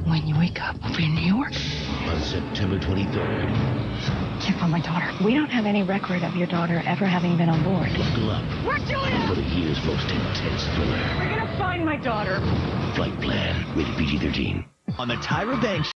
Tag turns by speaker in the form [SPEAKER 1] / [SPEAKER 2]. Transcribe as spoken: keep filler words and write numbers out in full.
[SPEAKER 1] When you wake up, we'll be in New York.
[SPEAKER 2] On September twenty-third.
[SPEAKER 1] Can't find my daughter. We don't have any record of your daughter ever having been on board.
[SPEAKER 2] Buckle up.
[SPEAKER 1] Where's Julia?
[SPEAKER 2] For the year's most intense thriller.
[SPEAKER 1] We're gonna find my daughter.
[SPEAKER 2] Flight Plan. Rated P G thirteen.
[SPEAKER 3] On the Tyra Banks